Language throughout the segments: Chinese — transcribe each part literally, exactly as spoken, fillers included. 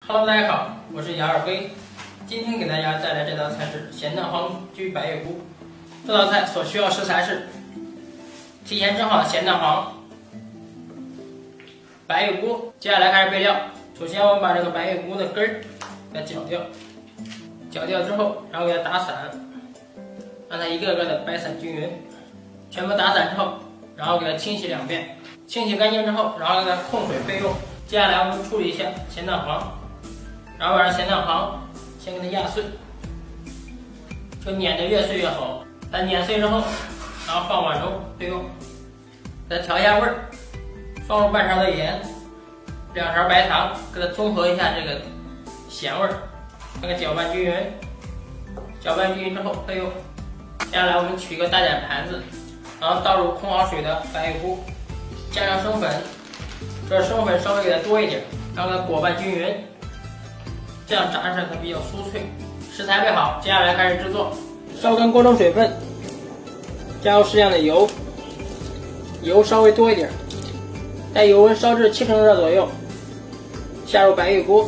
Hello， 大家好，我是杨二辉。今天给大家带来这道菜是咸蛋黄焗白玉菇。这道菜所需要食材是提前蒸好的咸蛋黄、白玉菇。接下来开始备料。首先，我们把这个白玉菇的根儿给它绞掉，绞掉之后，然后给它打散，让它一个个的掰散均匀。全部打散之后，然后给它清洗两遍，清洗干净之后，然后给它控水备用。接下来我们处理一下咸蛋黄。然后把这咸蛋黄先给它压碎，这碾得越碎越好。它碾碎之后，然后放碗中备用。再调一下味儿，放入半勺的盐，两勺白糖，给它中和一下这个咸味儿。那个搅拌均匀，搅拌均匀之后备用。接下来我们取一个大点盘子，然后倒入控好水的白玉菇，加上生粉，这生粉稍微给它多一点，然后给它裹拌均匀。这样炸出它比较酥脆。食材备好，接下来开始制作。烧干锅中水分，加入适量的油，油稍微多一点，待油温烧至七成热左右，下入白玉菇，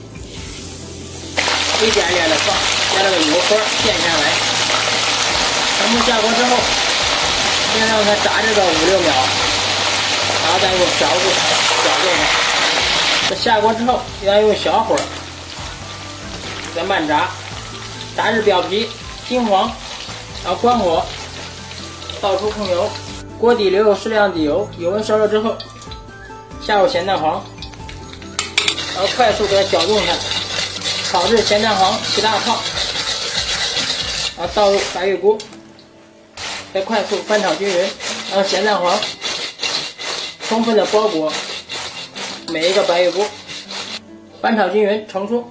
一点一点的放，将这个油花溅下来。全部下锅之后，先让它炸这个五六秒，然后再用勺子搅动它。这下锅之后，要用小火再慢炸，炸至表皮金黄，然后关火，倒出控油，锅底留有适量底油，油温烧热之后，下入咸蛋黄，然后快速给它搅动它，炒至咸蛋黄起大泡，然后倒入白玉菇，再快速翻炒均匀，让咸蛋黄充分的包裹每一个白玉菇，翻炒均匀，盛出。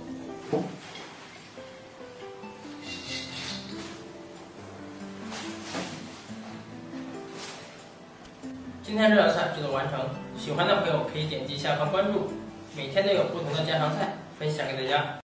今天这道菜制作完成，喜欢的朋友可以点击下方关注，每天都有不同的家常菜分享给大家。